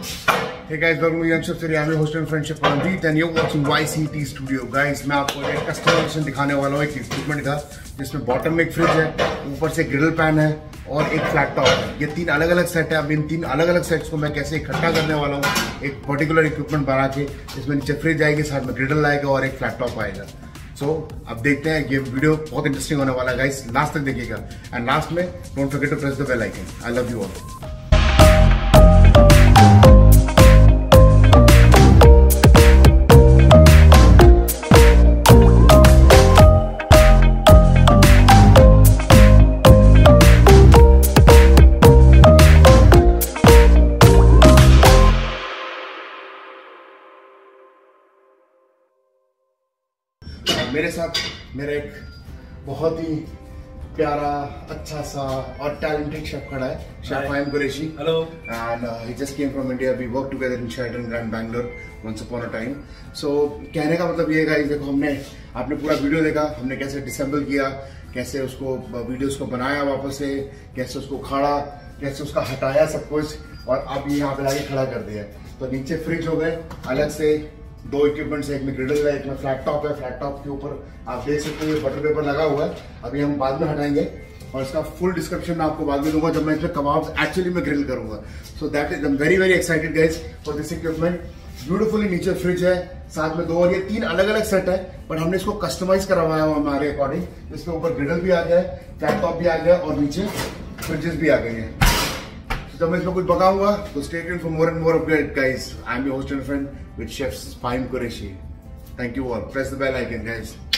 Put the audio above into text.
Hey guys, welcome to Youngship City. I'm your host and friendship Paramjeet and you're watching YCT Studio. Guys, मैं आपको एक customization दिखाने वाला हूँ, एक इक्विपमेंट का जिसमें बॉटम में एक फ्रिज है, ऊपर से ग्रिल पैन है और एक फ्लैट टॉप है। ये तीन अलग अलग सेट है। अब इन तीन अलग अलग सेट्स को मैं कैसे इकट्ठा करने वाला हूँ, एक पर्टिकुलर इक्विपमेंट बना के। इसमें नीचे फ्रिज आएगी, साथ में ग्रिडल आएगा और एक फ्लैट टॉप आएगा। सो अब देखते हैं, ये वीडियो बहुत इंटरेस्टिंग होने वाला है गाइस, लास्ट तक देखिएगा। एंड लास्ट में don't forget to press the bell icon. I love you all. मेरे साथ मेरा एक बहुत ही प्यारा, अच्छा सा और टैलेंटेड शेफ खड़ा है, chef Fahim Qureshi. Hello. And he just came from India. We work together in Sheraton grand Bangalore once upon a time. So कहने का मतलब ये गाइस, देखो आपने पूरा वीडियो देखा, हमने कैसे डिसेंबल किया, कैसे उसको वीडियोस को बनाया वापस से, कैसे उसको उखाड़ा, कैसे उसका हटाया सब कुछ, और अब ये यहाँ पे लाके खड़ा कर दिया। तो नीचे फ्रिज हो गए अलग से, दो इक्विपमेंट्स है, एक में ग्रिडल है, एक में फ्लैट टॉप है। फ्लैट टॉप के ऊपर आप देख सकते हो ये बटर पेपर लगा हुआ है, अभी हम बाद में हटाएंगे और इसका फुल डिस्क्रिप्शन मैं आपको बाद में दूंगा जब मैं इसमें कबाब्स एक्चुअली में ग्रिल करूंगा। So that is very very excited guys for this equipment. Beautifully नीचे फ्रिज है, साथ में दो, और ये तीन अलग अलग सेट है, बट हमने इसको कस्टमाइज करवाया हुआ हमारे अकॉर्डिंग। इसके ऊपर ग्रिडल भी आ गया है, फ्लैट टॉप भी आ गया और नीचे फ्रिजेस भी आ गए हैं। जब मैं इसमें कुछ पकाऊंगा तो stay tuned for more and more update guys. I am your host and friend with chef Fahim Qureshi. Thank you all. Press the bell icon guys.